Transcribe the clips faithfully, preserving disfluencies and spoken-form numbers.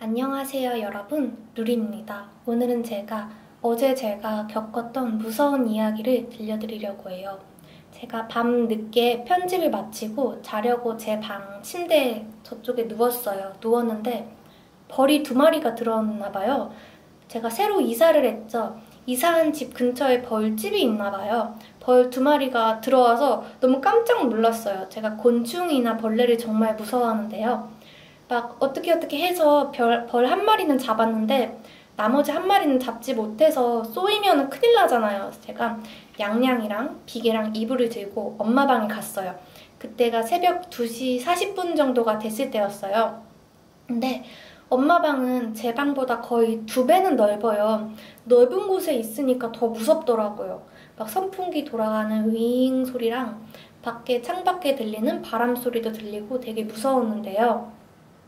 안녕하세요 여러분, 루리입니다. 오늘은 제가 어제 제가 겪었던 무서운 이야기를 들려드리려고 해요. 제가 밤 늦게 편집을 마치고 자려고 제 방 침대 저쪽에 누웠어요. 누웠는데 벌이 두 마리가 들어왔나 봐요. 제가 새로 이사를 했죠. 이사한 집 근처에 벌집이 있나 봐요. 벌 두 마리가 들어와서 너무 깜짝 놀랐어요. 제가 곤충이나 벌레를 정말 무서워하는데요. 막 어떻게 어떻게 해서 벌 한 마리는 잡았는데 나머지 한 마리는 잡지 못해서 쏘이면 큰일 나잖아요. 제가 양양이랑 비계랑 이불을 들고 엄마 방에 갔어요. 그때가 새벽 두 시 사십 분 정도가 됐을 때였어요. 근데 엄마 방은 제 방보다 거의 두 배는 넓어요. 넓은 곳에 있으니까 더 무섭더라고요. 막 선풍기 돌아가는 윙 소리랑 밖에 창밖에 들리는 바람 소리도 들리고 되게 무서웠는데요.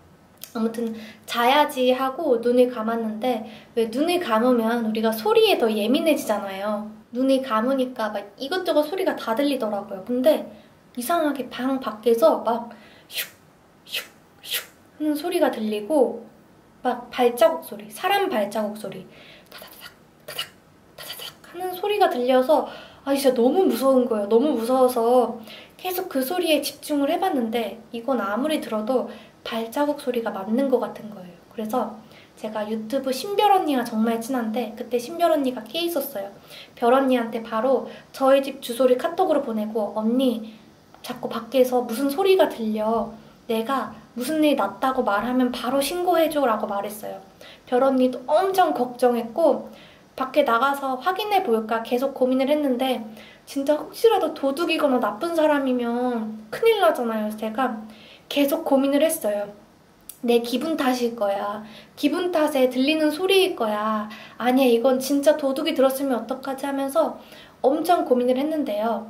아무튼 자야지 하고 눈을 감았는데 왜 눈을 감으면 우리가 소리에 더 예민해지잖아요. 눈을 감으니까 막 이것저것 소리가 다 들리더라고요. 근데 이상하게 방 밖에서 막 슉, 슉, 슉 하는 소리가 들리고 막 발자국 소리, 사람 발자국 소리 타다닥, 타닥, 타다닥 하는 소리가 들려서 아 진짜 너무 무서운 거예요. 너무 무서워서 계속 그 소리에 집중을 해봤는데 이건 아무리 들어도 발자국 소리가 맞는 것 같은 거예요. 그래서 제가 유튜브 신별 언니가 정말 친한데 그때 신별 언니가 깨 있었어요. 별 언니한테 바로 저희 집 주소를 카톡으로 보내고 언니 자꾸 밖에서 무슨 소리가 들려. 내가 무슨 일 났다고 말하면 바로 신고해줘 라고 말했어요. 별 언니도 엄청 걱정했고 밖에 나가서 확인해 볼까 계속 고민을 했는데 진짜 혹시라도 도둑이거나 나쁜 사람이면 큰일 나잖아요. 그래서 제가 계속 고민을 했어요. 내 기분 탓일 거야. 기분 탓에 들리는 소리일 거야. 아니야 이건 진짜 도둑이 들었으면 어떡하지 하면서 엄청 고민을 했는데요.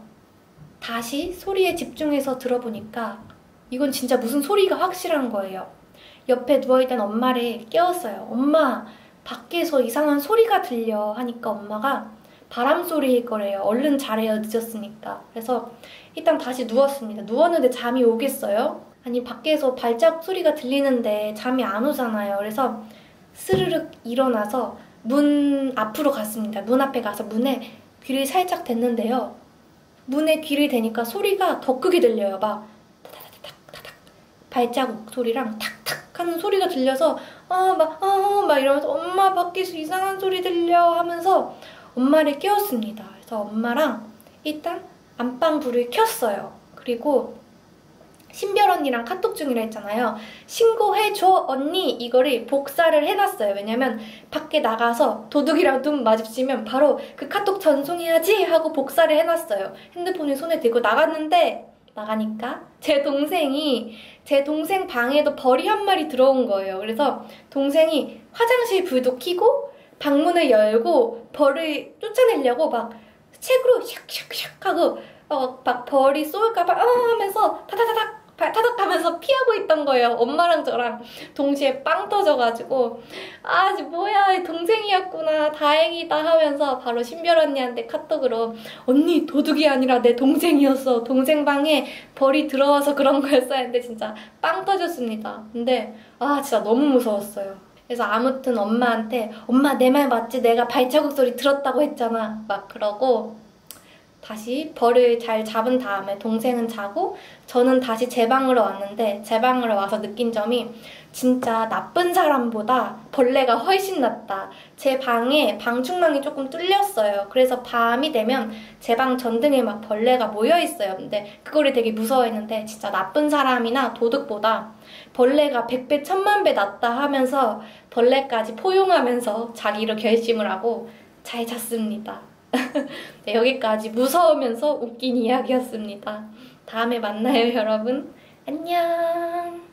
다시 소리에 집중해서 들어보니까 이건 진짜 무슨 소리가 확실한 거예요. 옆에 누워있던 엄마를 깨웠어요. 엄마 밖에서 이상한 소리가 들려 하니까 엄마가 바람 소리일 거래요. 얼른 자래요. 늦었으니까. 그래서 일단 다시 누웠습니다. 누웠는데 잠이 오겠어요? 아니 밖에서 발자국 소리가 들리는데 잠이 안 오잖아요. 그래서 스르륵 일어나서 문 앞으로 갔습니다. 문 앞에 가서 문에 귀를 살짝 댔는데요. 문에 귀를 대니까 소리가 더 크게 들려요. 막 타다다닥 타닥 발자국 소리랑 탁탁 하는 소리가 들려서 아막 아 막 이러면서 엄마 밖에서 이상한 소리 들려 하면서 엄마를 깨웠습니다. 그래서 엄마랑 일단 안방 불을 켰어요. 그리고 신별 언니랑 카톡 중이라 했잖아요. 신고해줘 언니 이거를 복사를 해놨어요. 왜냐면 밖에 나가서 도둑이랑 눈 마주치면 바로 그 카톡 전송해야지 하고 복사를 해놨어요. 핸드폰을 손에 들고 나갔는데 나가니까 제 동생이 제 동생 방에도 벌이 한 마리 들어온 거예요. 그래서 동생이 화장실 불도 켜고 방문을 열고 벌을 쫓아내려고 막 책으로 샥샥샥 하고 어, 막 벌이 쏠까봐 아 하면서 타다다닥 타닥 하면서 피하고 있던 거예요. 엄마랑 저랑 동시에 빵 터져가지고 아 뭐야 동생이었구나 다행이다 하면서 바로 신별 언니한테 카톡으로 언니 도둑이 아니라 내 동생이었어. 동생 방에 벌이 들어와서 그런 거였어야 했는데 진짜 빵 터졌습니다. 근데 아 진짜 너무 무서웠어요. 그래서 아무튼 엄마한테 엄마 내 말 맞지? 내가 발자국 소리 들었다고 했잖아. 막 그러고 다시 벌을 잘 잡은 다음에 동생은 자고 저는 다시 제 방으로 왔는데 제 방으로 와서 느낀 점이 진짜 나쁜 사람보다 벌레가 훨씬 낫다. 제 방에 방충망이 조금 뚫렸어요. 그래서 밤이 되면 제 방 전등에 막 벌레가 모여있어요. 근데 그거를 되게 무서워했는데 진짜 나쁜 사람이나 도둑보다 벌레가 백 배 천만 배 낫다 하면서 벌레까지 포용하면서 자기로 결심을 하고 잘 잤습니다. 네, 여기까지 무서우면서 웃긴 이야기였습니다. 다음에 만나요, 여러분. 안녕.